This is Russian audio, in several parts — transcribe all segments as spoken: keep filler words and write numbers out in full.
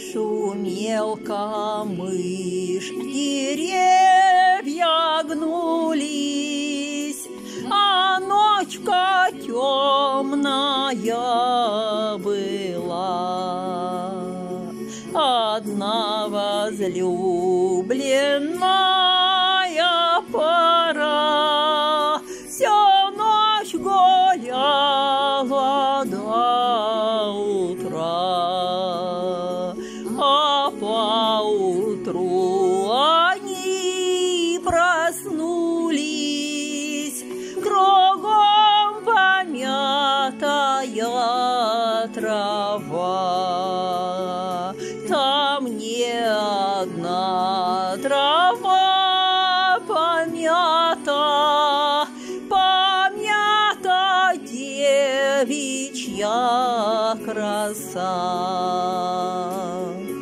Шумел камыш, деревья гнулись, а ночка темная была. Одна возлюбленная пора всю ночь гуляла до утра, а поутру они проснулись, кругом помятая трава. Там не одна трава помята, помята девичья краса.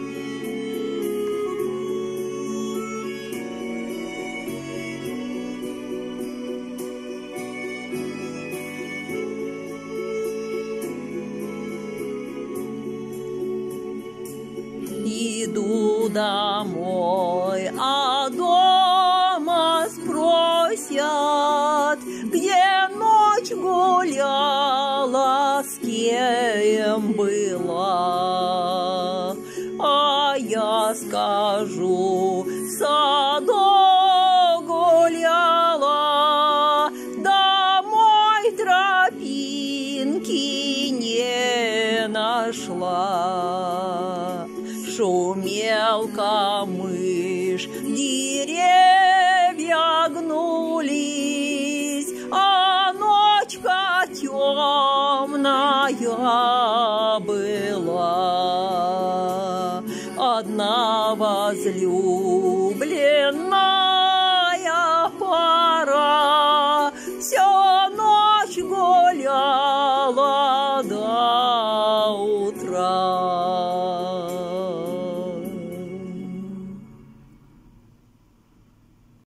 Иду домой, а дома спросят, где ночь гуляла, с кем была. А я скажу, в саду гуляла, домой тропинки не нашла. Шумел камыш, деревья гнулись, а ночка темная была. Одна возлюбленная